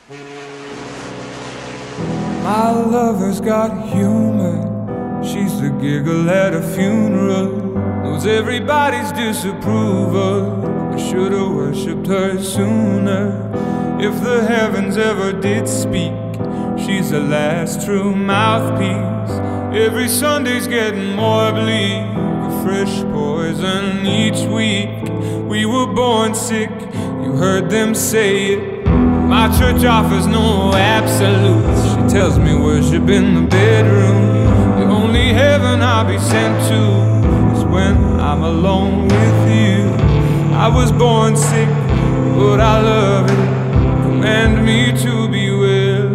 My lover's got humor. She's the giggle at a funeral. Knows everybody's disapproval. I should've worshipped her sooner. If the heavens ever did speak, she's the last true mouthpiece. Every Sunday's getting more bleak, a fresh poison each week. We were born sick, you heard them say it. My church offers no absolutes. She tells me worship in the bedroom. The only heaven I'll be sent to is when I'm alone with you. I was born sick, but I love it. Command me to be well.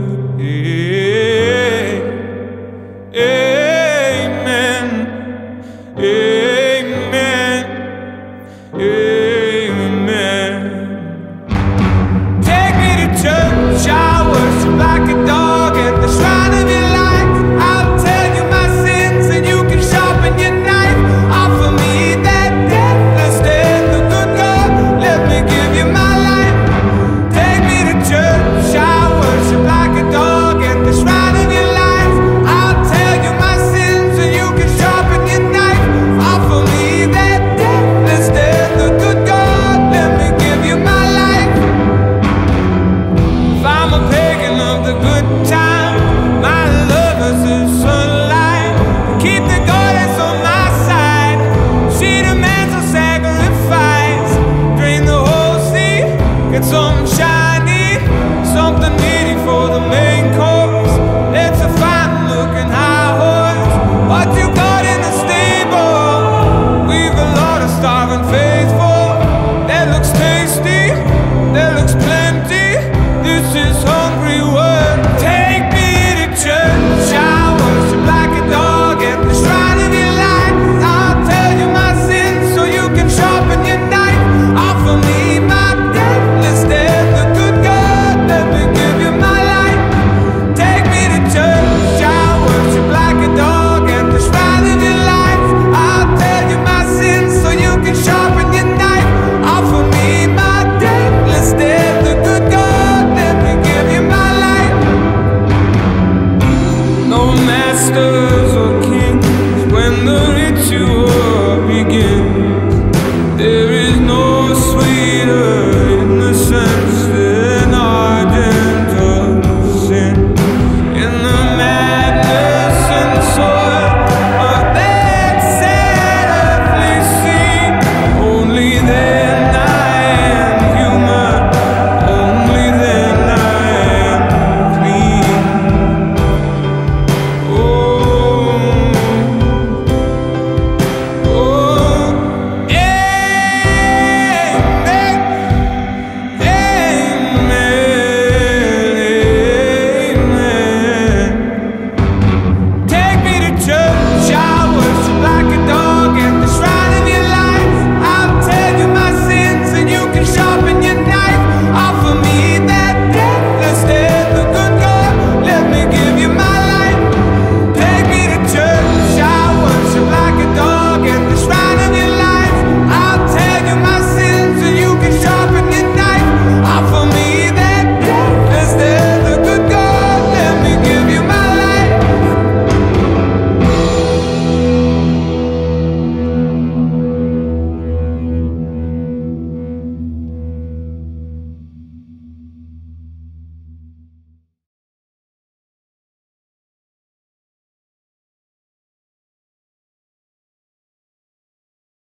Amen. Amen.